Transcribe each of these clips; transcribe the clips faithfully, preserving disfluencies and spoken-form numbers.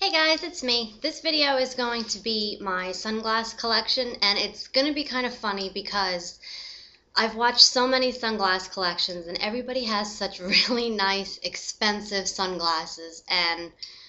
Hey guys, it's me. This video is going to be my sunglass collection, and it's going to be kind of funny because I've watched so many sunglass collections and everybody has such really nice, expensive sunglasses, and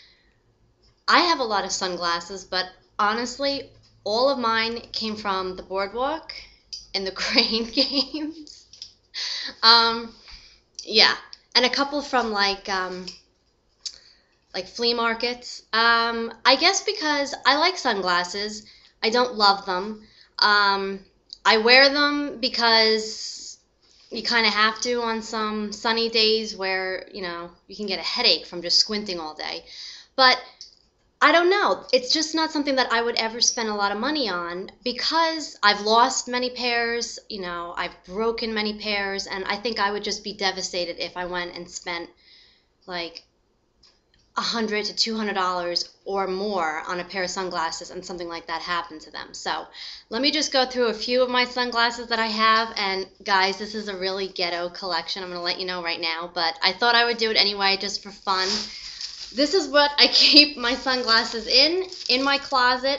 I have a lot of sunglasses, but honestly, all of mine came from the Boardwalk and the Crane games. um, yeah, and a couple from like um, like flea markets. Um, I guess because I like sunglasses. I don't love them. Um, I wear them because you kind of have to on some sunny days where, you know, you can get a headache from just squinting all day. But I don't know. It's just not something that I would ever spend a lot of money on because I've lost many pairs, you know, I've broken many pairs, and I think I would just be devastated if I went and spent like a hundred to two hundred dollars or more on a pair of sunglasses and something like that happened to them. So let me just go through a few of my sunglasses that I have. And guys, this is a really ghetto collection, I'm going to let you know right now, but I thought I would do it anyway just for fun. This is what I keep my sunglasses in, in my closet.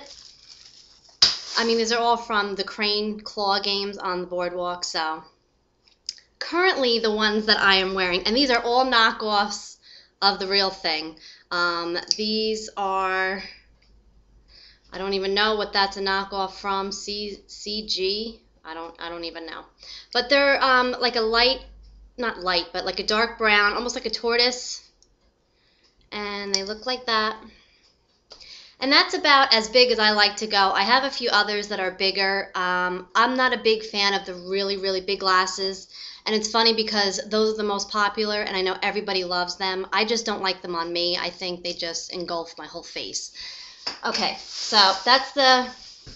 I mean, these are all from the Crane claw games on the Boardwalk. So currently the ones that I am wearing, and these are all knockoffs of the real thing. Um, these are, I don't even know what that's a knockoff from. C CG. I don't I don't even know. But they're um, like a light, not light, but like a dark brown, almost like a tortoise. And they look like that. And that's about as big as I like to go. I have a few others that are bigger. Um, I'm not a big fan of the really, really big glasses. And it's funny because those are the most popular, and I know everybody loves them. I just don't like them on me. I think they just engulf my whole face. Okay, so that's the,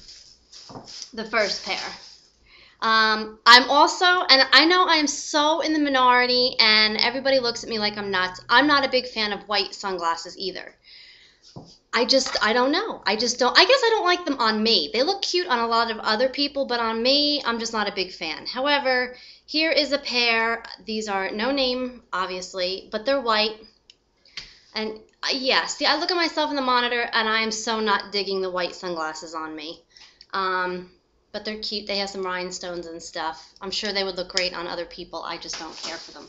the first pair. Um, I'm also, and I know I'm so in the minority, and everybody looks at me like I'm nuts. I'm not a big fan of white sunglasses either. I just, I don't know. I just don't, I guess I don't like them on me. They look cute on a lot of other people, but on me, I'm just not a big fan. However, here is a pair. These are no name, obviously, but they're white. And uh, yeah, see, I look at myself in the monitor, and I am so not digging the white sunglasses on me. Um, but they're cute. They have some rhinestones and stuff. I'm sure they would look great on other people. I just don't care for them.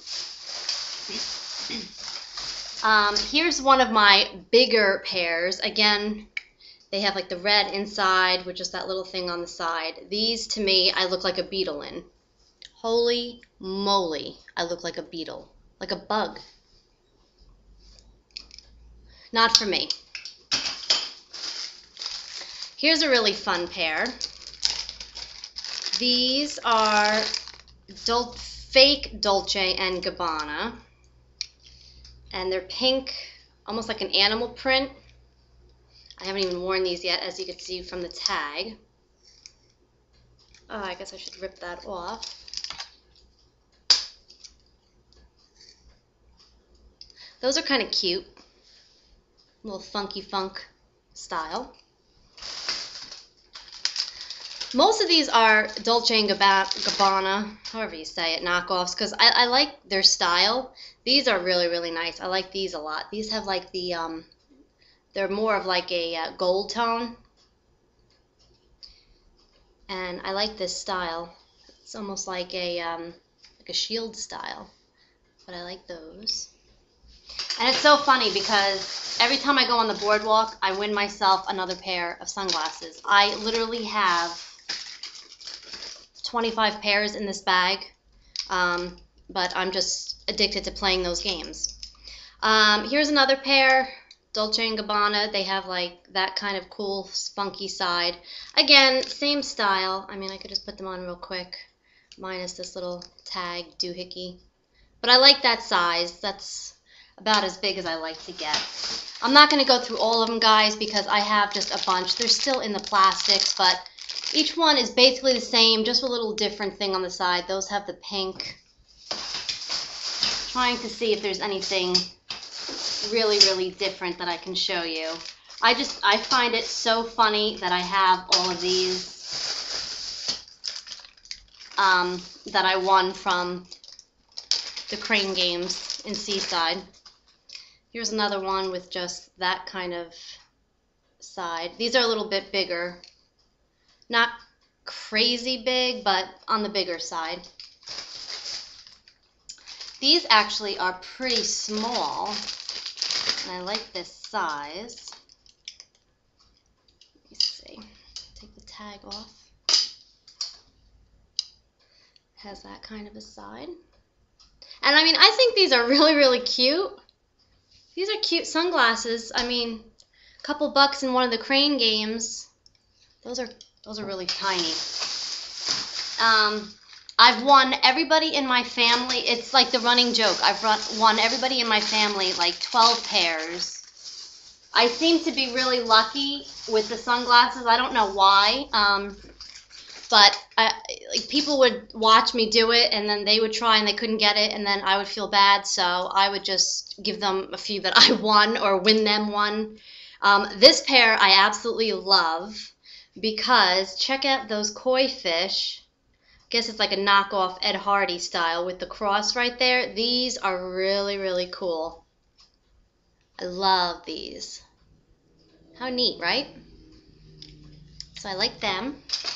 Um, here's one of my bigger pairs. Again, they have like the red inside with just that little thing on the side. These, to me, I look like a beetle in. Holy moly, I look like a beetle, like a bug. Not for me. Here's a really fun pair. These are Dol- fake Dolce and Gabbana. And they're pink, almost like an animal print. I haven't even worn these yet, as you can see from the tag. Oh, I guess I should rip that off. Those are kind of cute. A little funky funk style. Most of these are Dolce and Gabbana, however you say it, knockoffs, because I, I like their style. These are really, really nice. I like these a lot. These have like the, um, they're more of like a uh, gold tone. And I like this style. It's almost like a, um, like a shield style. But I like those. And it's so funny because every time I go on the Boardwalk, I win myself another pair of sunglasses. I literally have twenty-five pairs in this bag, um, but I'm just addicted to playing those games. Um, here's another pair, Dolce and Gabbana. They have like that kind of cool, funky side. Again, same style. I mean, I could just put them on real quick, minus this little tag doohickey. But I like that size. That's about as big as I like to get. I'm not going to go through all of them, guys, because I have just a bunch. They're still in the plastics, but each one is basically the same, just a little different thing on the side. Those have the pink. Trying to see if there's anything really, really different that I can show you. I just, I find it so funny that I have all of these um, that I won from the Crane games in Seaside. Here's another one with just that kind of side. These are a little bit bigger. Not crazy big, but on the bigger side. These actually are pretty small, and I like this size. Let me see. Take the tag off. Has that kind of a side. And I mean, I think these are really, really cute. These are cute sunglasses. I mean, a couple bucks in one of the Crane games. Those are those are really tiny. Um, I've won everybody in my family. It's like the running joke. I've run, won everybody in my family like twelve pairs. I seem to be really lucky with the sunglasses. I don't know why. Um, But I, like, people would watch me do it, and then they would try and they couldn't get it, and then I would feel bad, so I would just give them a few that I won or win them one. Um, this pair I absolutely love because check out those koi fish. I guess it's like a knockoff Ed Hardy style with the cross right there. These are really, really cool. I love these. How neat, right? So I like them.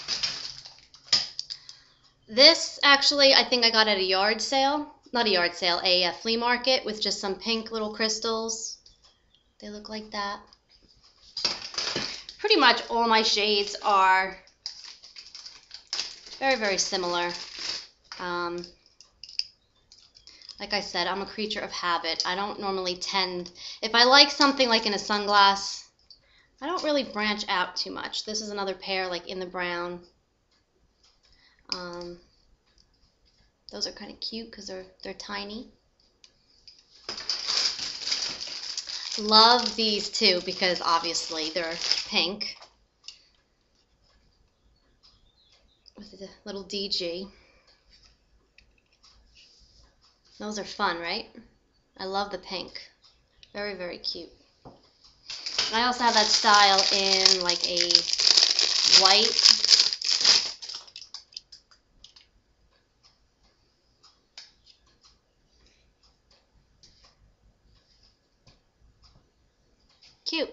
This, actually, I think I got at a yard sale. Not a yard sale, a, a flea market with just some pink little crystals. They look like that. Pretty much all my shades are very, very similar. Um, like I said, I'm a creature of habit. I don't normally tend... If I like something like in a sunglass, I don't really branch out too much. This is another pair like in the brown. Um, those are kind of cute because they're they're tiny. Love these too because obviously they're pink with the little D G. Those are fun, right? I love the pink. Very, very cute. I also have that style in like a white. Cute.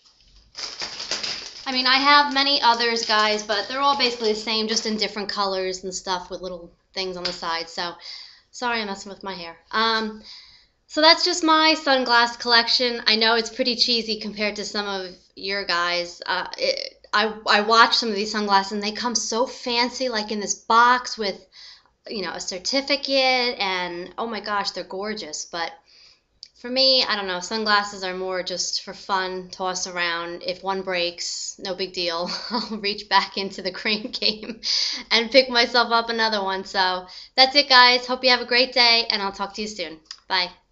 I mean, I have many others, guys, but they're all basically the same, just in different colors and stuff with little things on the side. So, sorry I'm messing with my hair. Um, so that's just my sunglass collection. I know it's pretty cheesy compared to some of your guys. Uh, it, I, I watch some of these sunglasses, and they come so fancy, like in this box with, you know, a certificate, and oh my gosh, they're gorgeous. But for me, I don't know, sunglasses are more just for fun, toss around. If one breaks, no big deal. I'll reach back into the Crane game and pick myself up another one. So that's it, guys. Hope you have a great day, and I'll talk to you soon. Bye.